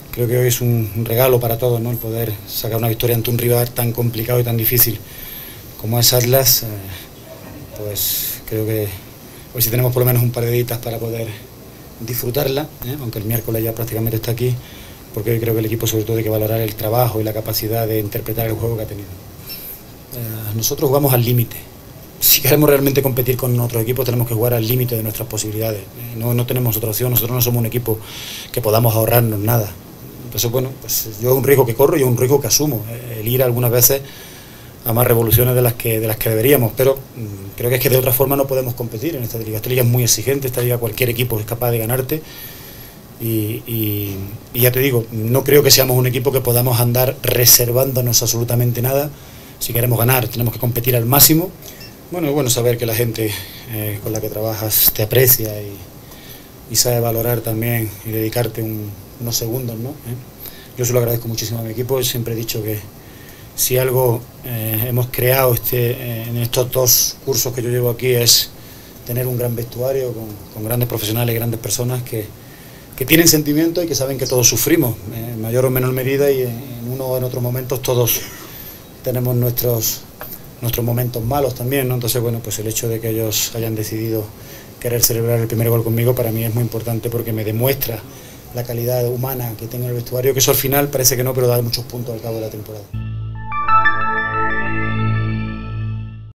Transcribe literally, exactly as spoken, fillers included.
Creo que hoy es un, un regalo para todos, ¿no? El poder sacar una victoria ante un rival tan complicado y tan difícil como es Atlas. Eh, pues creo que hoy sí tenemos por lo menos un par de días para poder disfrutarla, ¿eh? Aunque el miércoles ya prácticamente está aquí, porque hoy creo que el equipo sobre todo hay que valorar el trabajo y la capacidad de interpretar el juego que ha tenido. Eh, nosotros jugamos al límite. Si queremos realmente competir con otros equipos tenemos que jugar al límite de nuestras posibilidades. Eh, no, no tenemos otra opción, nosotros no somos un equipo que podamos ahorrarnos nada. Entonces, bueno, pues yo es un riesgo que corro y es un riesgo que asumo, el ir algunas veces a más revoluciones de las que de las que deberíamos, pero mmm, creo que es que de otra forma no podemos competir en esta liga. Esta liga es muy exigente, esta liga cualquier equipo es capaz de ganarte y, y, y ya te digo, no creo que seamos un equipo que podamos andar reservándonos absolutamente nada. Si queremos ganar tenemos que competir al máximo. Bueno, es bueno saber que la gente eh, con la que trabajas te aprecia y, y sabe valorar también y dedicarte un unos segundos, ¿no? ¿Eh? Yo se lo agradezco muchísimo a mi equipo. Siempre he dicho que si algo eh, hemos creado este, eh, en estos dos cursos que yo llevo aquí es tener un gran vestuario con, con grandes profesionales, grandes personas que, que tienen sentimiento y que saben que todos sufrimos, eh, en mayor o menor medida, y en, en uno o en otros momentos todos tenemos nuestros, nuestros momentos malos también, ¿no? Entonces, bueno, pues el hecho de que ellos hayan decidido querer celebrar el primer gol conmigo para mí es muy importante porque me demuestra la calidad humana que tengo en el vestuario, que eso al final parece que no, pero da muchos puntos al cabo de la temporada.